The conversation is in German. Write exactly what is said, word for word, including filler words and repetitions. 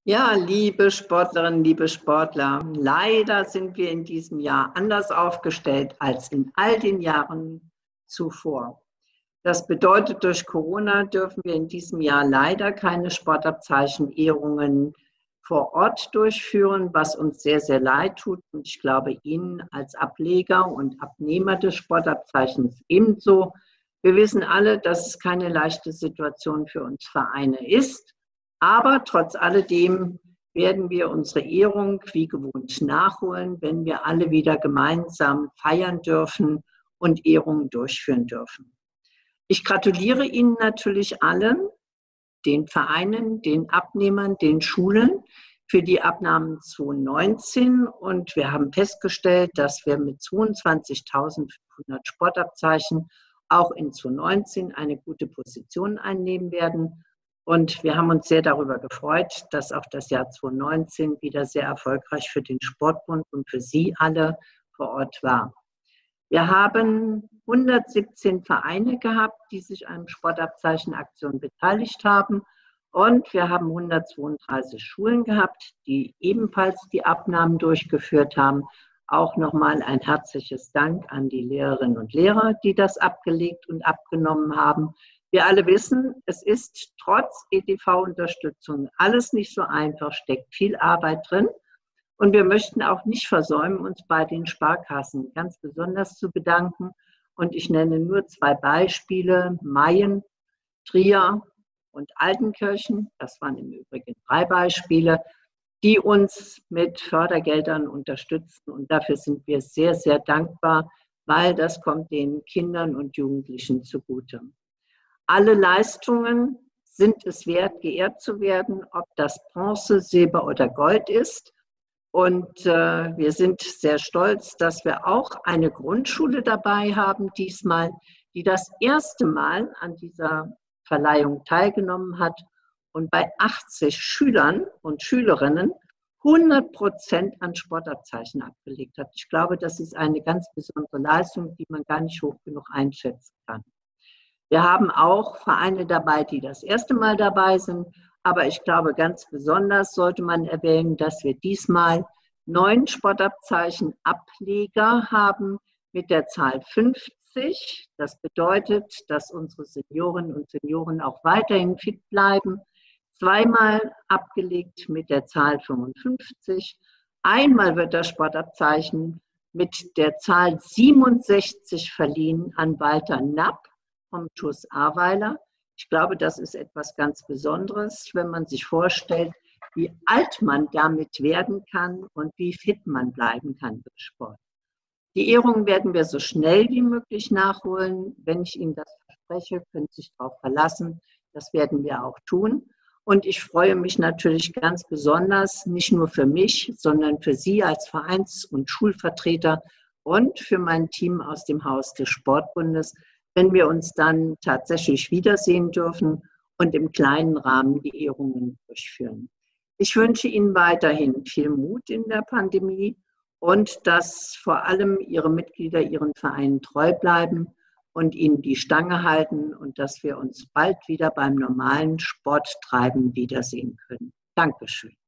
Ja, liebe Sportlerinnen, liebe Sportler, leider sind wir in diesem Jahr anders aufgestellt als in all den Jahren zuvor. Das bedeutet, durch Corona dürfen wir in diesem Jahr leider keine Sportabzeichen-Ehrungen vor Ort durchführen, was uns sehr, sehr leid tut. Und ich glaube, Ihnen als Ableger und Abnehmer des Sportabzeichens ebenso. Wir wissen alle, dass es keine leichte Situation für uns Vereine ist. Aber trotz alledem werden wir unsere Ehrung wie gewohnt nachholen, wenn wir alle wieder gemeinsam feiern dürfen und Ehrungen durchführen dürfen. Ich gratuliere Ihnen natürlich allen, den Vereinen, den Abnehmern, den Schulen für die Abnahmen zweitausendneunzehn. Und wir haben festgestellt, dass wir mit zweiundzwanzigtausendfünfhundert Sportabzeichen auch in zweitausendneunzehn eine gute Position einnehmen werden. Und wir haben uns sehr darüber gefreut, dass auch das Jahr zweitausendneunzehn wieder sehr erfolgreich für den Sportbund und für Sie alle vor Ort war. Wir haben hundertsiebzehn Vereine gehabt, die sich an Sportabzeichenaktionen beteiligt haben. Und wir haben hundertzweiunddreißig Schulen gehabt, die ebenfalls die Abnahmen durchgeführt haben. Auch nochmal ein herzliches Dank an die Lehrerinnen und Lehrer, die das abgelegt und abgenommen haben. Wir alle wissen, es ist trotz E D V-Unterstützung alles nicht so einfach, steckt viel Arbeit drin. Und wir möchten auch nicht versäumen, uns bei den Sparkassen ganz besonders zu bedanken. Und ich nenne nur zwei Beispiele: Mayen, Trier und Altenkirchen. Das waren im Übrigen drei Beispiele, die uns mit Fördergeldern unterstützen. Und dafür sind wir sehr, sehr dankbar, weil das kommt den Kindern und Jugendlichen zugute. Alle Leistungen sind es wert, geehrt zu werden, ob das Bronze, Silber oder Gold ist. Und äh, wir sind sehr stolz, dass wir auch eine Grundschule dabei haben diesmal, die das erste Mal an dieser Verleihung teilgenommen hat und bei achtzig Schülern und Schülerinnen hundert Prozent an Sportabzeichen abgelegt hat. Ich glaube, das ist eine ganz besondere Leistung, die man gar nicht hoch genug einschätzen kann. Wir haben auch Vereine dabei, die das erste Mal dabei sind. Aber ich glaube, ganz besonders sollte man erwähnen, dass wir diesmal neun Sportabzeichen-Ableger haben mit der Zahl fünfzig. Das bedeutet, dass unsere Seniorinnen und Senioren auch weiterhin fit bleiben. Zweimal abgelegt mit der Zahl fünfundfünfzig. Einmal wird das Sportabzeichen mit der Zahl siebenundsechzig verliehen an Walter Napp vom T U S Ahrweiler. Ich glaube, das ist etwas ganz Besonderes, wenn man sich vorstellt, wie alt man damit werden kann und wie fit man bleiben kann durch Sport. Die Ehrungen werden wir so schnell wie möglich nachholen. Wenn ich Ihnen das verspreche, können Sie sich darauf verlassen. Das werden wir auch tun. Und ich freue mich natürlich ganz besonders, nicht nur für mich, sondern für Sie als Vereins- und Schulvertreter und für mein Team aus dem Haus des Sportbundes, wenn wir uns dann tatsächlich wiedersehen dürfen und im kleinen Rahmen die Ehrungen durchführen. Ich wünsche Ihnen weiterhin viel Mut in der Pandemie und dass vor allem Ihre Mitglieder Ihren Vereinen treu bleiben und Ihnen die Stange halten und dass wir uns bald wieder beim normalen Sporttreiben wiedersehen können. Dankeschön.